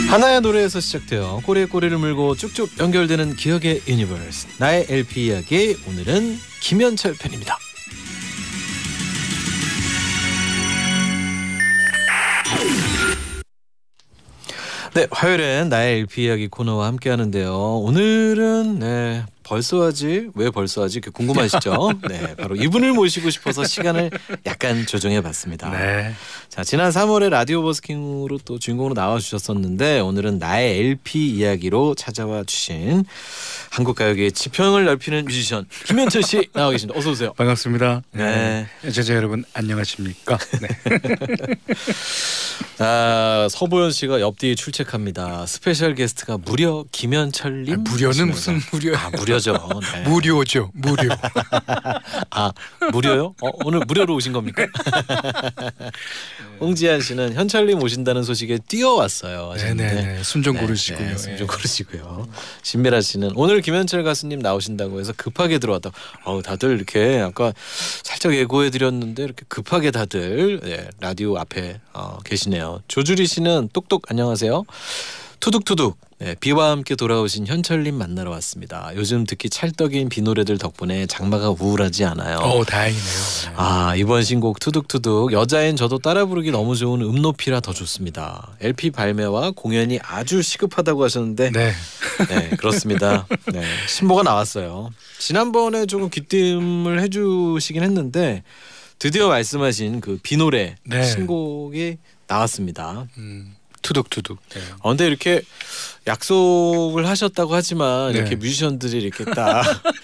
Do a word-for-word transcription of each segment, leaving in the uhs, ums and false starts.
하나의 노래에서 시작되어 꼬리에 꼬리를 물고 쭉쭉 연결되는 기억의 유니버스. 나의 엘피 이야기, 오늘은 김현철 편입니다. 네, 화요일엔 나의 엘피 이야기 코너와 함께 하는데요. 오늘은 네, 벌써 하지? 왜 벌써 하지? 궁금하시죠? 네, 바로 이분을 모시고 싶어서 시간을 약간 조정해 봤습니다. 네. 자, 지난 삼월에 라디오 버스킹으로 또 주인공으로 나와주셨었는데, 오늘은 나의 엘피 이야기로 찾아와 주신 한국 가요계의 지평을 넓히는 뮤지션 김현철 씨 나와 계십니다. 어서 오세요. 반갑습니다. 네. 네. 제자 여러분 안녕하십니까? 네. 아, 서보현 씨가 옆뒤에 출첵합니다. 스페셜 게스트가 무려 김현철님. 아, 무료는 무슨 무료? 아, 무료죠. 네. 무료죠. 무료. 아, 무료요? 어, 오늘 무료로 오신 겁니까? 홍지한 씨는 현철님 오신다는 소식에 뛰어왔어요. 네네. 순 좀 고르시고요. 네, 순 좀 고르시고요. 신미라 씨는 오늘 김현철 가수님 나오신다고 해서 급하게 들어왔다. 어우, 다들 이렇게 아까 살짝 예고해드렸는데 이렇게 급하게 다들 네, 라디오 앞에 어, 계시네요. 조주리 씨는 똑똑 안녕하세요. 투둑투둑. 네, 비와 함께 돌아오신 현철님 만나러 왔습니다. 요즘 듣기 찰떡인 비 노래들 덕분에 장마가 우울하지 않아요. 오, 다행이네요. 네. 아, 이번 신곡 투둑투둑, 여자인 저도 따라 부르기 너무 좋은 음높이라 더 좋습니다. 엘피 발매와 공연이 아주 시급하다고 하셨는데 네, 네, 그렇습니다. 네, 신보가 나왔어요. 지난번에 조금 귀띔을 해주시긴 했는데 드디어 말씀하신 그 비 노래 네. 신곡이 나왔습니다. 음. 투둑투둑. 네. 어, 근데 이렇게 약속을 하셨다고 하지만 네. 이렇게 뮤지션들이 이렇게 딱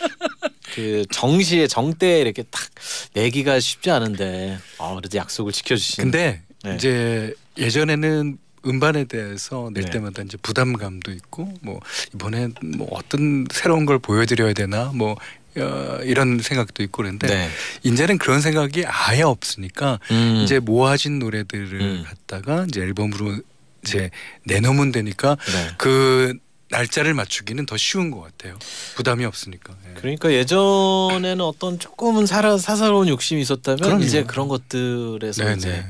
그 정시에 정때에 이렇게 딱 내기가 쉽지 않은데 어, 그래도 약속을 지켜주신. 근데 네. 이제 예전에는 음반에 대해서 낼 네. 때마다 이제 부담감도 있고 뭐 이번에 뭐 어떤 새로운 걸 보여드려야 되나 뭐 어, 이런 생각도 있고 그런데 네. 이제는 그런 생각이 아예 없으니까 음. 이제 모아진 노래들을 음. 갖다가 이제 앨범으로 이제 내놓으면 되니까 네. 그 날짜를 맞추기는 더 쉬운 것 같아요. 부담이 없으니까. 예. 그러니까 예전에는 어떤 조금은 살아, 사사로운 욕심이 있었다면 그럼요. 이제 그런 것들에서 네네. 이제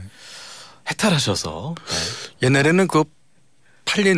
해탈하셔서. 네. 옛날에는 그 팔린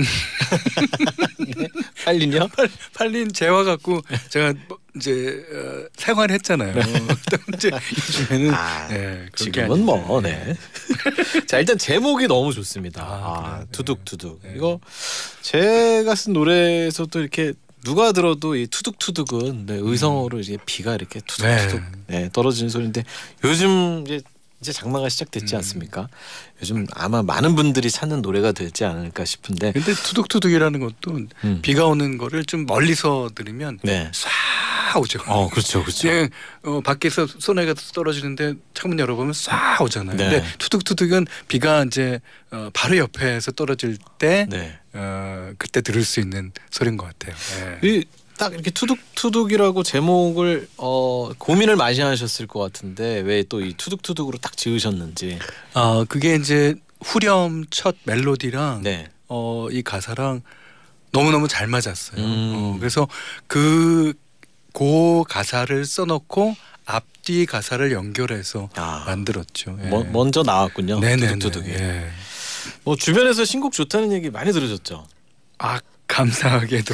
네. 팔린요? 팔린 재화 갖고 제가 뭐 이제 어, 생활했잖아요. 이제 요즘에는 아, 네, 지금은 뭐 네. 자, 일단 제목이 너무 좋습니다. 아, 아, 그래요? 투둑투둑. 네. 이거 제가 쓴 노래에서도 이렇게 누가 들어도 이 투둑투둑은 네, 의성어로 이제 비가 이렇게 투둑투둑 네. 네, 떨어지는 소리인데 요즘 이제 이제 장마가 시작됐지 음. 않습니까? 요즘 아마 많은 분들이 찾는 노래가 되지 않을까 싶은데. 근데 투둑투둑이라는 것도 음. 비가 오는 거를 좀 멀리서 들으면 네. 쏴 오죠. 어, 그렇죠, 그렇죠. 그냥 어, 밖에서 소나기가 떨어지는데 창문 열어보면 쏴 오잖아요. 네. 근데 투둑투둑은 비가 이제 어, 바로 옆에서 떨어질 때 네. 어, 그때 들을 수 있는 소리인 것 같아요. 네. 이 딱 이렇게 투둑투둑이라고 제목을 어, 고민을 많이 하셨을 것 같은데 왜 또 이 투둑투둑으로 딱 지으셨는지. 아 그게 이제 후렴 첫 멜로디랑 네. 어, 이 가사랑 너무 너무 잘 맞았어요. 음. 어, 그래서 그 고 가사를 써놓고 앞뒤 가사를 연결해서 아. 만들었죠. 예. 뭐, 먼저 나왔군요. 네네네. 투둑투둑이. 예. 뭐 주변에서 신곡 좋다는 얘기 많이 들으셨죠? 아 감사하게도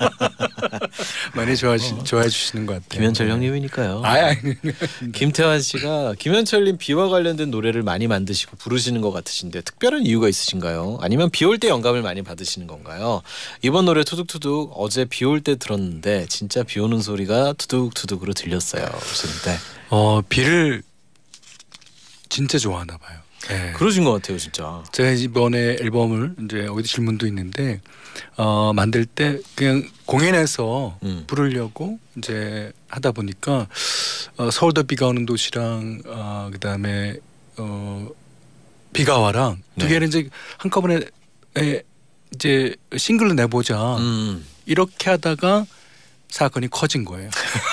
많이 좋아하시, 어. 좋아해 주시는 것 같아요. 김현철 형님이니까요. 아, 아니, 김태환 씨가 김현철님 비와 관련된 노래를 많이 만드시고 부르시는 것 같으신데 특별한 이유가 있으신가요? 아니면 비 올 때 영감을 많이 받으시는 건가요? 이번 노래 투둑투둑 어제 비 올 때 들었는데 진짜 비 오는 소리가 투둑투둑으로 들렸어요. 그런데 어 비를 진짜 좋아하나 봐요. 예. 그러신 것 같아요, 진짜. 제가 이번에 앨범을 이제 어디 질문도 있는데 어, 만들 때 그냥 공연에서 음. 부르려고 이제 하다 보니까 어, 서울도 비가 오는 도시랑 어, 그다음에 어, 비가 와랑 두 네. 개를 이제 한꺼번에 에, 이제 싱글로 내보자 음. 이렇게 하다가 사건이 커진 거예요.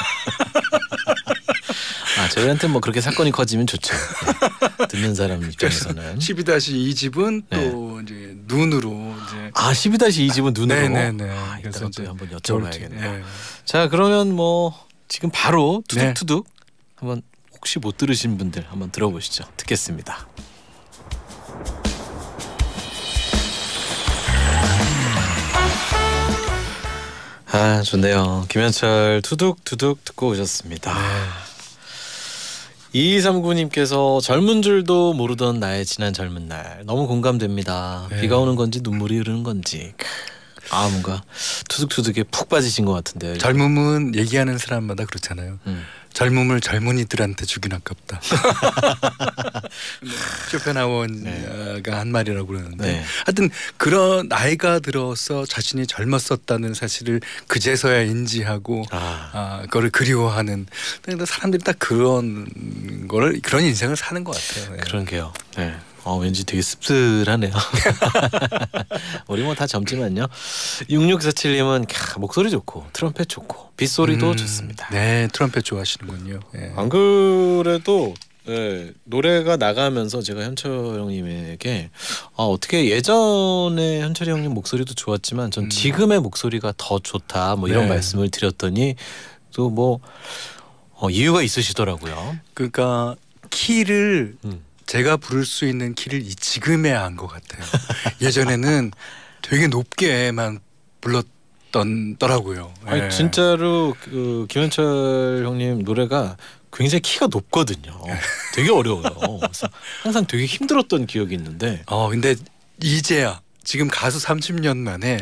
아, 저희한테 뭐 그렇게 사건이 커지면 좋죠. 네. 듣는 사람 입장에서는. 십이 다시 이 집은 네. 또 이제 눈으로 이제 아, 십이 다시 이 집은 눈으로. 네네네. 아, 그래서 이따가 이제 또 한번 겨울 여쭤봐야겠네요. 네. 자, 그러면 뭐 지금 바로 네. 투둑투둑 한번 혹시 못 들으신 분들 한번 들어보시죠. 듣겠습니다. 아 좋네요. 김현철 투둑투둑 듣고 오셨습니다. 네. 이이삼구님께서 젊은 줄도 모르던 나의 지난 젊은 날 너무 공감됩니다. 네. 비가 오는 건지 눈물이 흐르는 건지 아 뭔가 투둑투둑에 푹 빠지신 것 같은데. 젊음은 얘기하는 사람마다 그렇잖아요. 음. 젊음을 젊은이들한테 주긴 아깝다. 쇼펜하우어가 네. 한 말이라고 그러는데 네. 하여튼 그런 나이가 들어서 자신이 젊었었다는 사실을 그제서야 인지하고 아. 아, 그거를 그리워하는 근데 사람들이 딱 그런 거를 그런 인생을 사는 것 같아요. 네. 그런 게요. 네. 어, 왠지 되게 씁쓸하네요. 우리 뭐 다 젊지만요. 육육사칠님은 캬, 목소리 좋고 트럼펫 좋고 빗소리도 음, 좋습니다. 네, 트럼펫 좋아하시는군요. 네. 안 그래도 네, 노래가 나가면서 제가 현철 형님에게 아, 어떻게 예전에 현철이 형님 목소리도 좋았지만 전 음. 지금의 목소리가 더 좋다 뭐 이런 네. 말씀을 드렸더니 또 뭐 어, 이유가 있으시더라고요. 그러니까 키를 음. 제가 부를 수 있는 키를 이 지금에야 한 것 같아요. 예전에는 되게 높게만 불렀던 더라고요. 아니 예. 진짜로 그 김현철 형님 노래가 굉장히 키가 높거든요. 되게 어려워요. 그래서 항상 되게 힘들었던 기억이 있는데. 어 근데 이제야 지금 가수 삼십 년 만에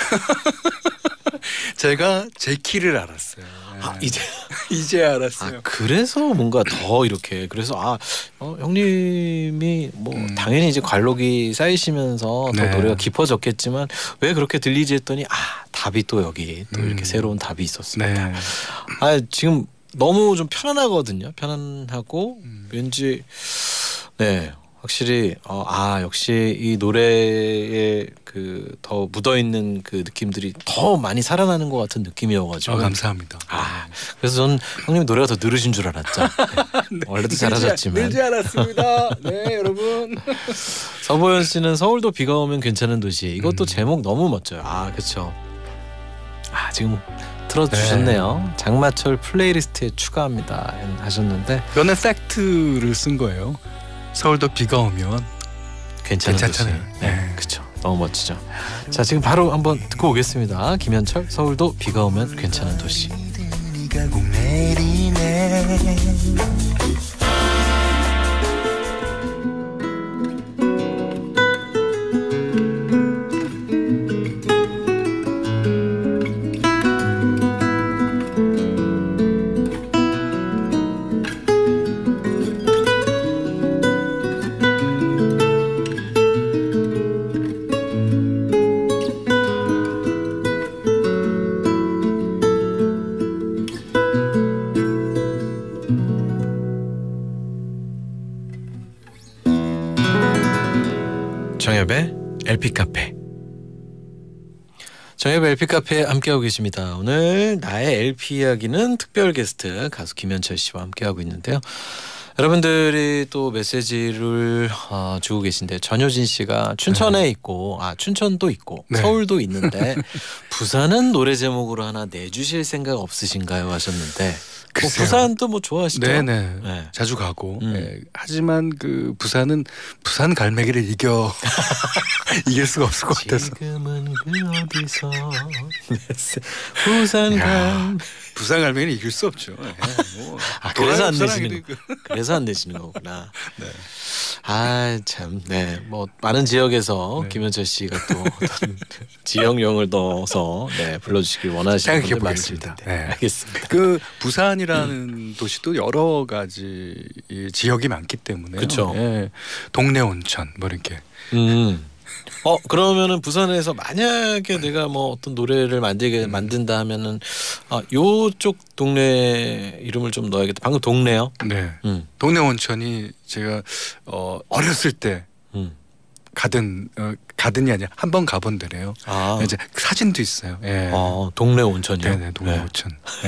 제가 제 키를 알았어요. 아 이제 이제 알았어요. 아, 그래서 뭔가 더 이렇게 그래서 아 어, 형님이 뭐 음. 당연히 이제 관록이 쌓이시면서 더 네. 노래가 깊어졌겠지만 왜 그렇게 들리지 했더니 아 답이 또 여기 또 이렇게 음. 새로운 답이 있었습니다. 네. 아 지금 너무 좀 편안하거든요. 편안하고 음. 왠지 네 확실히 어, 아 역시 이 노래에 그 더 묻어 있는 그 느낌들이 더 많이 살아나는 것 같은 느낌이어가지고. 아, 감사합니다. 아 그래서 전 형님 노래가 더 늘으신 줄 알았죠. 네. 원래도 잘하셨지만. 늘지 않았습니다. 네 여러분. 서보현 씨는 서울도 비가 오면 괜찮은 도시. 이것도 음. 제목 너무 멋져요. 아 그렇죠. 아 지금 틀어주셨네요. 네. 장마철 플레이리스트에 추가합니다 하셨는데. 이거는 팩트를 쓴 거예요. 서울도 비가 오면 괜찮은 괜찮잖아요. 도시. 네, 네. 그렇죠. 너무 멋지죠. 자 지금 바로 한번 듣고 오겠습니다. 김현철 서울도 비가 오면 괜찮은 도시. 정엽의 엘피 카페. 정엽의 엘피 카페 함께하고 계십니다. 오늘 나의 엘피 이야기는 특별 게스트 가수 김현철 씨와 함께하고 있는데요. 여러분들이 또 메시지를 어, 주고 계신데 전효진 씨가 춘천에 네. 있고 아 춘천도 있고 네. 서울도 있는데 부산은 노래 제목으로 하나 내주실 생각 없으신가요 하셨는데 뭐 부산도 뭐 좋아하시죠? 네네 네. 자주 가고 음. 네. 하지만 그 부산은 부산 갈매기를 이겨 이길 수가 없을 것 같아서 지금은 그 어디서 부산 갈 부산 갈매기는 이길 수 없죠. 네. 뭐 아, 그래서 안 내시는 거. 그래서 안 내시는 거구나. 네. 아 참, 네, 뭐 많은 지역에서 네. 김현철 씨가 또 어떤 지역령을 넣어서 네 불러주시길 원하시는 분들 많으십니다. 네. 알겠습니다. 그 부산이라는 음. 도시도 여러 가지 지역이 많기 때문에, 그렇죠. 네. 동네 온천 뭐 이렇게. 음. 어 그러면은 부산에서 만약에 내가 뭐 어떤 노래를 만들게 음. 만든다 하면은 아 요쪽 동네 이름을 좀 넣어야겠다. 방금 동네요? 네. 음. 동네 온천이 제가 어, 어렸을 때 음. 가든 어, 가든이 아니라 한 번 가본 데래요. 아. 이제 사진도 있어요. 예. 아 동네 온천이요? 네네 동네 네. 온천. 네.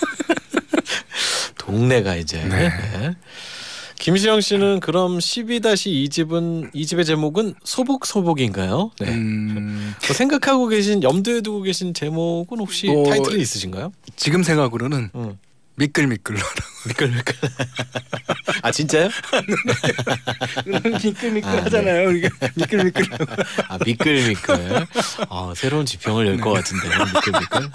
동네가 이제. 네. 네. 김시영 씨는 그럼 십이 이 집은 이 집의 제목은 소복소복인가요? 네. 음... 뭐 생각하고 계신 염두에 두고 계신 제목은 혹시 뭐... 타이틀이 있으신가요? 지금 생각으로는 음. 미끌미끌러라고. 미끌미끌. 아 진짜요? 미끌미끌 아, 하잖아요. 이게 미끌미끌. 아 미끌미끌. 아 새로운 지평을 열 것 같은데요. 미끌미끌.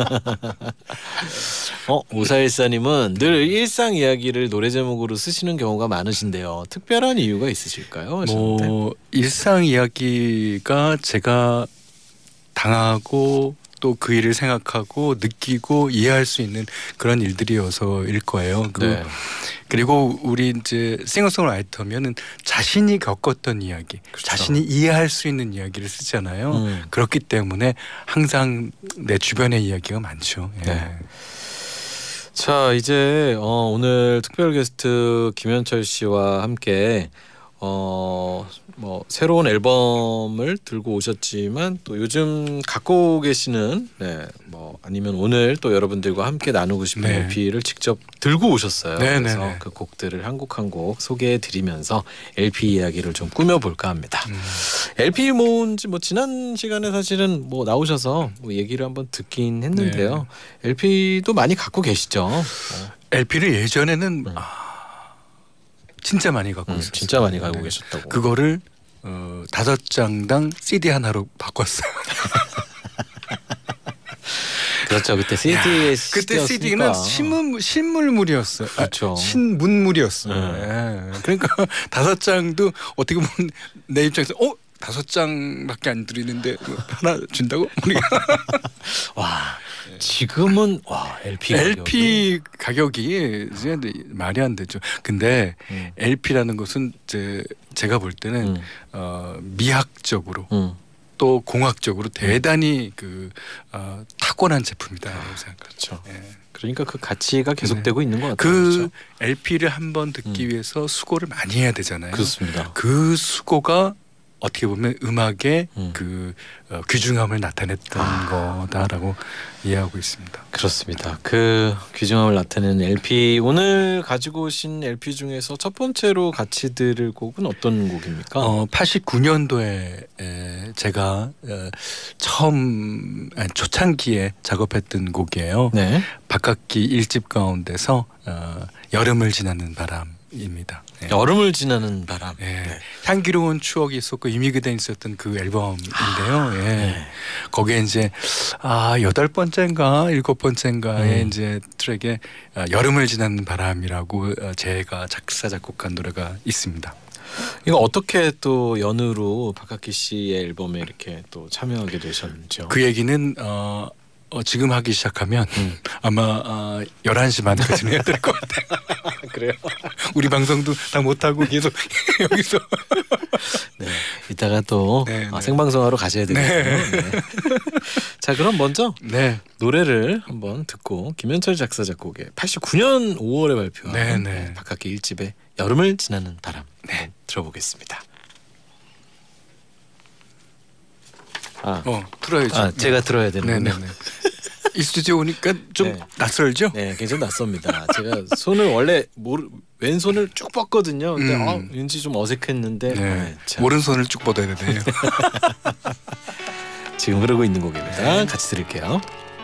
어 오사일사님은 늘 일상 이야기를 노래 제목으로 쓰시는 경우가 많으신데요. 특별한 이유가 있으실까요? 하셨는데. 뭐 일상 이야기가 제가 당하고 또 그 일을 생각하고 느끼고 이해할 수 있는 그런 일들이어서일 거예요. 그 네. 그리고 우리 이제 싱어송라이터면은 자신이 겪었던 이야기, 그렇죠. 자신이 이해할 수 있는 이야기를 쓰잖아요. 음. 그렇기 때문에 항상 내 주변의 이야기가 많죠. 예. 네. 자 이제 어, 오늘 특별 게스트 김현철 씨와 함께 어, 뭐 새로운 앨범을 들고 오셨지만 또 요즘 갖고 계시는 네, 뭐 아니면 오늘 또 여러분들과 함께 나누고 싶은 네. 엘피를 직접 들고 오셨어요. 네, 그래서 네, 네. 그 곡들을 한 곡 한 곡 소개해 드리면서 엘피 이야기를 좀 꾸며 볼까 합니다. 음. 엘피 뭔지 뭐 지난 시간에 사실은 뭐 나오셔서 뭐 얘기를 한번 듣긴 했는데요. 네. 엘피도 많이 갖고 계시죠. 어. 엘피를 예전에는 음. 아, 진짜 많이 갖고 음, 있었어요. 진짜 많이 갖고 네. 계셨다고. 그거를 어, 다섯 장당 씨디 하나로 바꿨어요. 그렇죠. 그때 씨디의 그때 씨디는 신문 신물물이었어요. 그렇죠. 아, 신문물이었어요. 네. 예. 그러니까 다섯 장도 어떻게 보면 내 입장에서 어 다섯 장밖에 안 드리는데 하나 준다고? 와 지금은 와 엘피 엘피 가격이 이제 말이 안 되죠. 근데 음. 엘피라는 것은 이제 제가 볼 때는 음. 어, 미학적으로 음. 또 공학적으로 대단히 그 어, 타고난 제품이다라고 생각합니다. 그렇죠. 예. 그러니까 그 가치가 계속되고 네. 있는 것 같아요. 그 그렇죠? 엘피를 한번 듣기 음. 위해서 수고를 많이 해야 되잖아요. 그렇습니다. 그 수고가 어떻게 보면 음악의 음. 그 어, 귀중함을 나타냈던 아. 거다라고 이해하고 있습니다. 그렇습니다. 그 귀중함을 나타내는 엘피 오늘 가지고 오신 엘피 중에서 첫 번째로 같이 들을 곡은 어떤 곡입니까? 어, 팔십구 년도에 에, 제가 어, 처음 아니, 초창기에 작업했던 곡이에요. 네. 박학기 일집 가운데서 어, 여름을 지나는 바람입니다. 네. 여름을 지나는 바람. 예. 네. 향기로운 추억이 있었고 의미 그대 있었던 그 앨범인데요. 아, 예. 네. 거기에 이제 아 여덟 번째인가 일곱 번째인가에 음. 이제 트랙에 아, 여름을 지나는 바람이라고 어, 제가 작사 작곡한 노래가 있습니다. 이거 어떻게 또 연으로 박학기 씨의 앨범에 이렇게 또 참여하게 되셨는지요? 그 얘기는 어, 어, 지금 하기 시작하면 음. 아마 어, 열한 시 반까지 해야 될 것 같아요. 그래요? 우리 방송도 다 못하고 계속 여기서 네. 이따가 또 네, 아, 네. 생방송하러 가셔야 되겠네요. 네. 네. 자 그럼 먼저 네. 노래를 한번 듣고 김현철 작사 작곡의 팔십구 년 오월에 발표한 네, 네. 박학기 일 집의 여름을 지나는 바람 네. 한번 들어보겠습니다. 아, 어 틀어야죠. 아 제가 들어야 되는군요. 네네네. 이 스튜디오 오니까 좀 네. 낯설죠? 네, 굉장히 낯섭니다. 제가 손을 원래 모르, 왼손을 쭉 뻗거든요. 근데 음. 아, 왠지 좀 어색했는데 네. 아, 참. 오른손을 쭉 뻗어야 돼요. 지금 흐르고 있는 곡입니다. 같이 들을게요.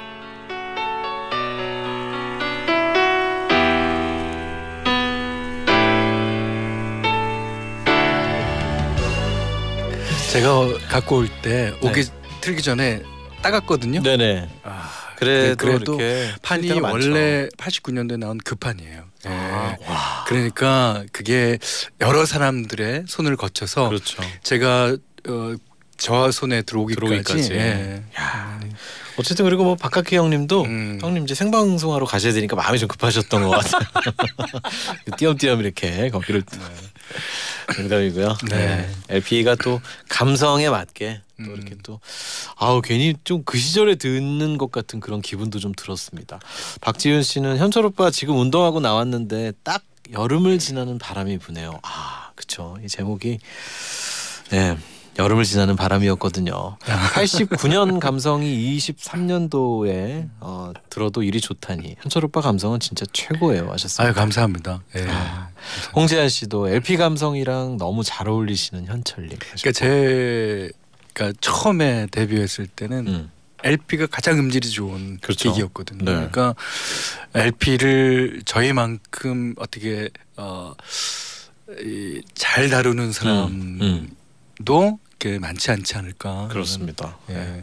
제가 갖고 올 때 오기 네. 틀기 전에 따갔거든요. 네네. 아, 그래도, 그래도 이렇게 판이 때가 많죠. 원래 팔십구 년도에 나온 그 판이에요. 예. 아, 와. 그러니까 그게 여러 사람들의 손을 거쳐서 그렇죠. 제가 어, 저 손에 들어오기까지. 들어오기까지. 예. 야. 어쨌든 그리고 뭐 박학기 형님도 음. 형님 이제 생방송하러 가셔야 되니까 마음이 좀 급하셨던 것 같아요. 띄엄띄엄 이렇게 거기를 농담이고요. 네. 네. 엘피가 또 감성에 맞게 또 음. 이렇게 또 아우 괜히 좀 그 시절에 듣는 것 같은 그런 기분도 좀 들었습니다. 박지윤 씨는 현철 오빠 지금 운동하고 나왔는데 딱 여름을 지나는 바람이 부네요. 아 그쵸. 이 제목이 네. 여름을 지나는 바람이었거든요. 팔십구 년 감성이 이십삼 년도에 어, 들어도 일이 좋다니 현철 오빠 감성은 진짜 최고예요 하셨습니다. 아유 감사합니다. 예. 아, 홍재한 씨도 엘피 감성이랑 너무 잘 어울리시는 현철님. 그러니까 제가 처음에 데뷔했을 때는 음. 엘피가 가장 음질이 좋은 그렇죠. 기기였거든요. 네. 그러니까 엘피를 저희만큼 어떻게 어, 이, 잘 다루는 사람도 음, 음. 많지 않지 않을까. 그렇습니다. 예. 네.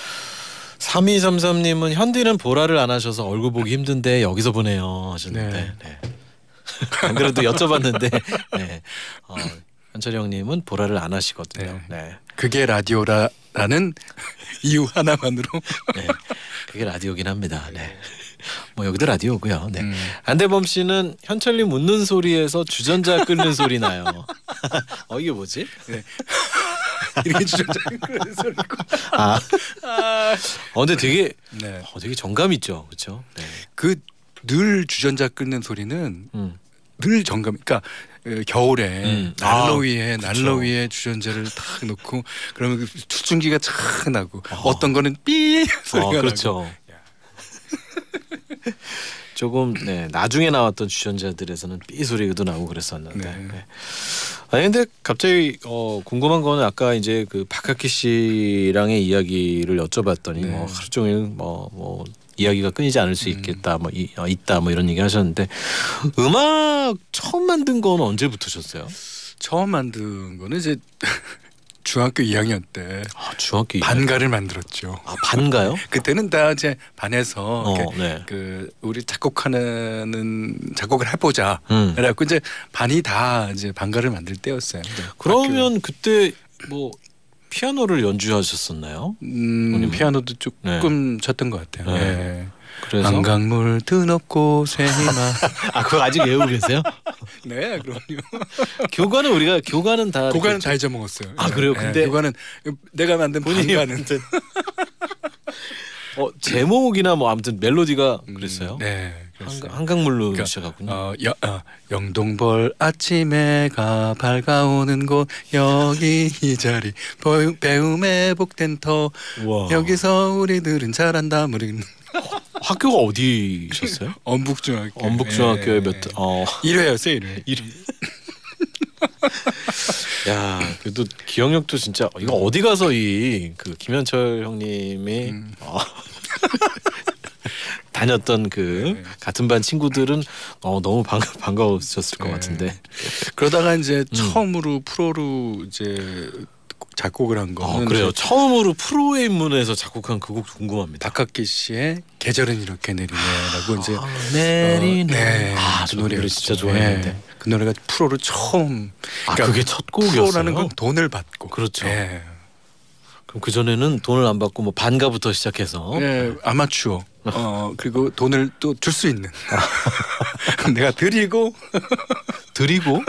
삼이삼삼님은 현디는 보라를 안 하셔서 얼굴 보기 힘든데 여기서 보네요 하셨는데 네. 네. 안 그래도 여쭤봤는데 네. 어, 현철이 형님은 보라를 안 하시거든요. 네. 네. 그게 라디오라는 이유 하나만으로 네. 그게 라디오긴 합니다. 네. 뭐 여기도 라디오고요. 네. 음. 안대범 씨는 현철님 웃는 소리에서 주전자 끓는 소리 나요. 어 이게 뭐지? 네. 이렇게 주전자 끓는 소리고. 아, 아. 어, 근데 되게 네. 어, 되게 정감 있죠, 그렇죠? 네. 그 늘 주전자 끓는 소리는 음. 늘 정감. 그러니까 어, 겨울에 음. 난로 아, 위에 그쵸. 난로 위에 주전자를 탁 놓고 그러면 그 추중기가 착 나고 어. 어떤 거는 삐 소리가 어, 나고. 그렇죠. 조금 네 나중에 나왔던 주전자들에서는 삐 소리도 나고 그랬었는데. 네. 네. 아니 근데 갑자기 어, 궁금한 거는 아까 이제 그 박학기 씨랑의 이야기를 여쭤봤더니 네. 뭐 하루 종일 뭐 뭐 이야기가 끊이지 않을 수 음. 있겠다 뭐 이, 어, 있다 뭐 이런 얘기 하셨는데 음악 처음 만든 건 언제부터셨어요? 처음 만든 거는 이제 중학교 이 학년 때 아, 중학교 이 학년. 반가를 만들었죠. 아 반가요? 그때는 다 이제 반에서 어, 이렇게 네. 그 우리 작곡하는 작곡을 해보자. 음. 그래갖고 이제 반이 다 이제 반가를 만들 때였어요. 네. 그러면 그때 뭐 피아노를 연주하셨었나요? 음, 본인은? 피아노도 조금 쳤던 것 같아요. 네. 네. 그래서 한강물 드높고 쇠희마. 아 그거 아직 외우고 계세요? 네, 그럼요. 교과는 우리가 교과는 다 고가는 이렇게 다 잊어먹었어요. 아, 그래요? 네, 근데- 교가는 내가 만든 본인이 반가는 어 제목이나 뭐 아무튼 멜로디가 그랬어요. 네, 한강, 그랬어요. 한강물로 그러니까, 시작하군요. 어, 여, 어, 영동벌 아침해가 밝아오는 곳 여기 이 자리 보- 배움의 복된터 와. 여기서 우리들은 잘한다. 우리는 학교가 어디셨어요? 엄북중학교. 엄북중학교에 몇 어. 일 회였어요. 일 회. 일 야, 그래도 기억력도 진짜 이거 어디 가서 이 그 김현철 형님이 음. 어, 다녔던 그 네. 같은 반 친구들은 어, 너무 반가, 반가우셨을 것 네. 같은데. 그러다가 이제 음. 처음으로 프로로 이제 작곡을 한 어, 거는 그래요. 이제 처음으로 프로에 입문해서 작곡한 그 곡 궁금합니다. 박학기 씨의 계절은 이렇게 내리네라고 이제 아, 내리네. 어, 네, 아, 그 저 노래 노래였죠. 진짜 좋아했는데. 네. 그 노래가 프로로 처음. 아, 그러니까 그게 첫 곡이었어요. 프로라는 건 돈을 받고. 그렇죠. 네. 그럼 그 전에는 돈을 안 받고 뭐 반가부터 시작해서 네, 아마추어. 어 그리고 돈을 또 줄 수 있는. 내가 드리고. 드리고.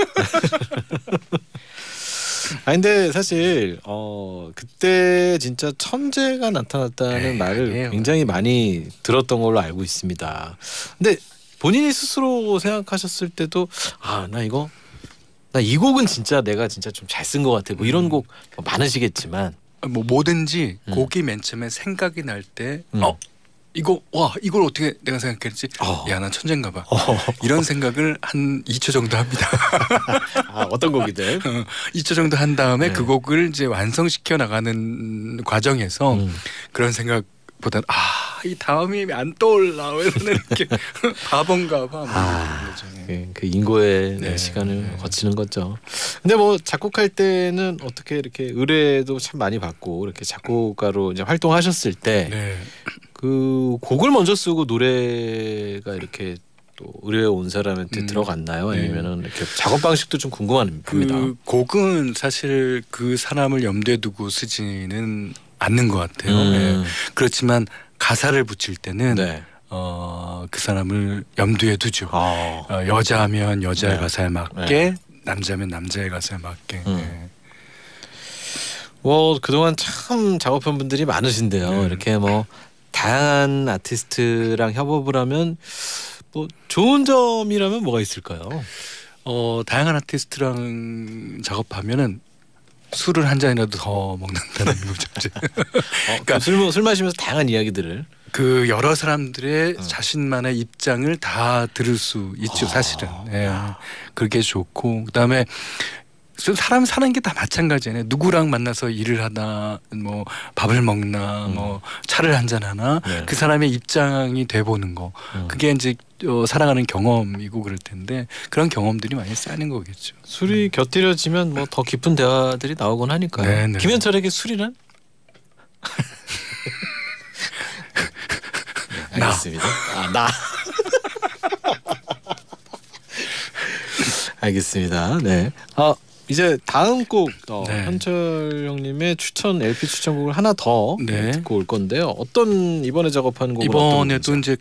아 근데 사실 어 그때 진짜 천재가 나타났다는 에이, 말을 아니에요. 굉장히 많이 들었던 걸로 알고 있습니다. 근데 본인이 스스로 생각하셨을 때도 아 나 이거 나 이 곡은 진짜 내가 진짜 좀 잘 쓴 것 같아. 뭐 이런 음. 곡 많으시겠지만 뭐 뭐든지 음. 곡이 맨 처음에 생각이 날 때 음. 어 이거 와 이걸 어떻게 내가 생각했지? 어. 야 나 천재인가 봐. 어. 이런 생각을 한 이 초 정도 합니다. 아 어떤 곡이들? 이 초 정도 한 다음에 네. 그 곡을 이제 완성시켜 나가는 과정에서 음. 그런 생각보다는 아 이 다음이 안 떠올라 왜 이렇게 바본가 봐. 뭐 아, 이런 거죠. 그, 그 인고의 네. 시간을 네. 거치는 거죠. 근데 뭐 작곡할 때는 어떻게 이렇게 의뢰도 참 많이 받고 이렇게 작곡가로 이제 활동하셨을 때 네. 그 곡을 먼저 쓰고 노래가 이렇게 또 의뢰 온 사람한테 음. 들어갔나요? 네. 아니면은 이렇게 작업 방식도 좀 궁금합니다. 그 곡은 사실 그 사람을 염두에 두고 쓰지는 않는 것 같아요. 음. 네. 그렇지만 가사를 붙일 때는 네. 어, 그 사람을 염두에 두죠. 아. 어, 여자면 여자의 네. 가사에 맞게, 네. 남자면 남자의 가사에 맞게. 음. 네. 뭐 그동안 참 작업한 분들이 많으신데요. 네. 이렇게 뭐 다양한 아티스트랑 협업을 하면 뭐 좋은 점이라면 뭐가 있을까요? 어, 다양한 아티스트랑 작업하면은 술을 한 잔이라도 더 먹는다는 거죠. 그러니까 술, 술 마시면서 다양한 이야기들을 그 여러 사람들의 음. 자신만의 입장을 다 들을 수 있죠. 아, 사실은. 예. 야. 그게 좋고 그다음에 사람 사는 게 다 마찬가지잖아요. 누구랑 만나서 일을 하나, 뭐 밥을 먹나, 음. 뭐 차를 한잔 하나, 네. 그 사람의 입장이 돼 보는 거. 음. 그게 이제 어, 살아가는 경험이고 그럴 텐데 그런 경험들이 많이 쌓이는 거겠죠. 술이 곁들여지면 뭐 더 깊은 대화들이 나오곤 하니까요. 네, 네. 김현철에게 술이란? 네, 알겠습니다. 아, 나. 알겠습니다. 네. 아 이제 다음 곡 어, 네. 현철 형님의 추천 엘피 추천곡을 하나 더 네. 듣고 올 건데요. 어떤 이번에 작업하는 곡은 이번에도 어떤 이제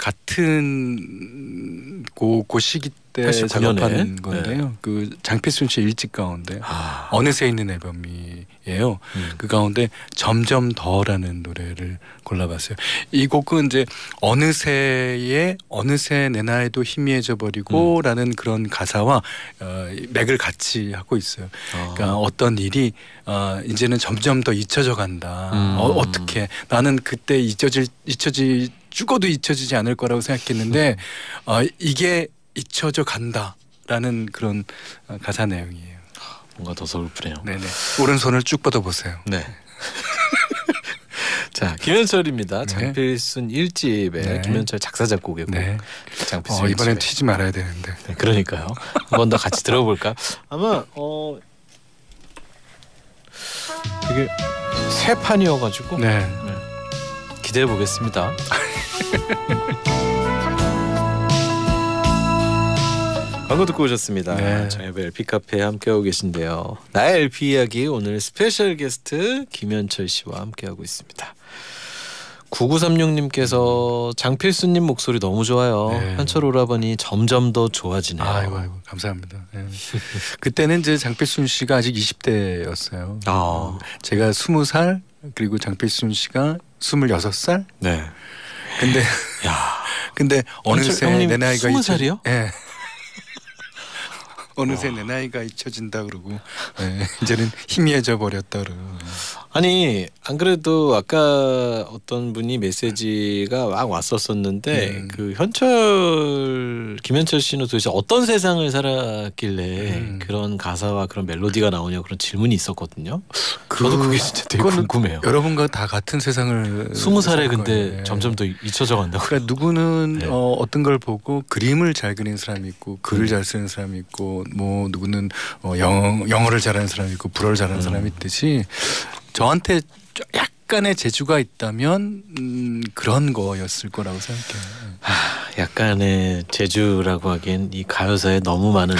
같은 고, 고 시기 때 팔십구 년에? 작업한 건데요. 그 장필순 씨 일집 가운데 아, 어느새 있는 앨범이에요. 음. 그 가운데 점점 더라는 노래를 골라봤어요. 이 곡은 이제 어느새에 어느새 내 나이도 희미해져 버리고라는 음. 그런 가사와 어, 맥을 같이 하고 있어요. 아. 그러니까 어떤 일이 어, 이제는 점점 더 잊혀져 간다. 음. 어, 어떻게 나는 그때 잊혀질 잊혀지 죽어도 잊혀지지 않을 거라고 생각했는데 어, 이게 잊혀져 간다라는 그런 어, 가사 내용이에요. 뭔가 더 서글프네요. 네네. 오른손을 쭉 뻗어 보세요. 네. 자 김현철입니다. 네. 장필순 일 집의 네. 김현철 작사 작곡의 곡. 네. 장필순 어, 일 이번엔 집의. 튀지 말아야 되는데. 네, 그러니까요. 한 번 더 같이 들어볼까? 아마 어 되게 새 판이어가지고 네. 네. 기대해 보겠습니다. 광고 듣고 오셨습니다. 네. 정엽의 엘피 카페에 함께하고 계신데요. 나의 엘피 이야기 오늘 스페셜 게스트 김현철 씨와 함께하고 있습니다. 구구삼육 님께서 장필수님 목소리 너무 좋아요. 네. 현철 오라버니 점점 더 좋아지네요. 아이고, 아이고 감사합니다. 네. 그때는 이제 장필순 씨가 아직 이십 대였어요. 아. 제가 스무 살 그리고 장필순 씨가 스물여섯 살. 네. 근데 야. 근데 어느새 현철 형님 내 나이가 스무 잊혀- 살이요? 예. 어느새 내 나이가 잊혀진다 그러고 예. 이제는 희미해져 버렸다 그러고. 아니 안 그래도 아까 어떤 분이 메시지가 막 왔었었는데 음. 그 현철 김현철 씨는 도대체 어떤 세상을 살았길래 음. 그런 가사와 그런 멜로디가 나오냐 그런 질문이 있었거든요. 그- 저도 그게 진짜 되게 그거는 궁금해요. 여러분과 다 같은 세상을 스무 살에 살 근데 거예요. 예. 점점 더 잊혀져 간다고. 그러니까 누구는 네. 어, 어떤 걸 보고 그림을 잘 그리는 사람이 있고 글을 음. 잘 쓰는 사람이 있고 뭐 누구는 어, 영어, 영어를 잘하는 사람이 있고 불어를 잘하는 음. 사람이 있듯이 저한테 약간의 재주가 있다면 음, 그런 거였을 거라고 생각해요. 하, 약간의 재주라고 하기엔 이 가요사에 너무 많은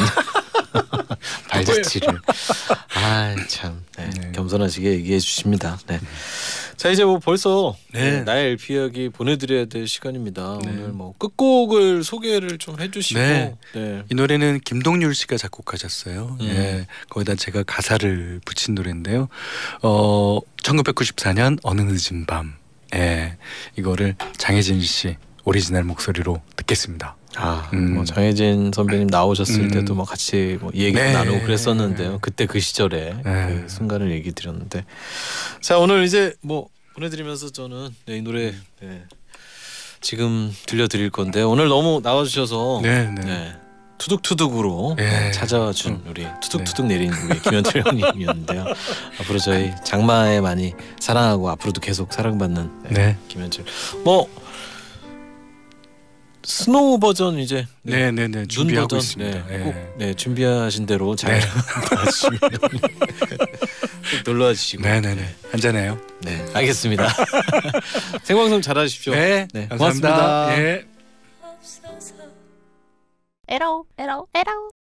발자취를 아참 네, 네. 겸손하시게 얘기해 주십니다. 네. 자 이제 뭐 벌써 네. 네, 나의 엘피 이야기 보내드려야 될 시간입니다. 네. 오늘 뭐 끝곡을 소개를 좀 해주시고 네. 네. 이 노래는 김동률 씨가 작곡하셨어요. 음. 예, 거기다 제가 가사를 붙인 노래인데요. 어, 천구백구십사 년 어느 늦은 밤, 예, 이거를 장혜진 씨 오리지널 목소리로 듣겠습니다. 아, 음. 뭐 장혜진 선배님 나오셨을 음. 때도 뭐 같이 뭐 얘기 네. 나누고 그랬었는데요. 그때 그 시절에 네. 그 순간을 얘기 드렸는데, 자 오늘 이제 뭐 보내드리면서 저는 네, 이 노래 네, 지금 들려드릴 건데 오늘 너무 나와주셔서 네, 네. 네, 투둑투둑으로 네. 찾아준 음. 우리 투둑투둑 내린 우리 김현철 형님이었는데요. 앞으로 저희 장마에 많이 사랑하고 앞으로도 계속 사랑받는 네, 네. 김현철. 뭐 스노우 버전 이제 네, 네, 네. 눈 준비하고 버전 있습니다. 네, 예. 꼭 네, 준비하신 대로 잘 네. 나와주시면 놀러와 주시고 네, 네, 네. 한잔해요. 네 알겠습니다. 생방송 잘하십시오. 네, 네, 감사합니다. 고맙습니다. 예. 에러 에러 에러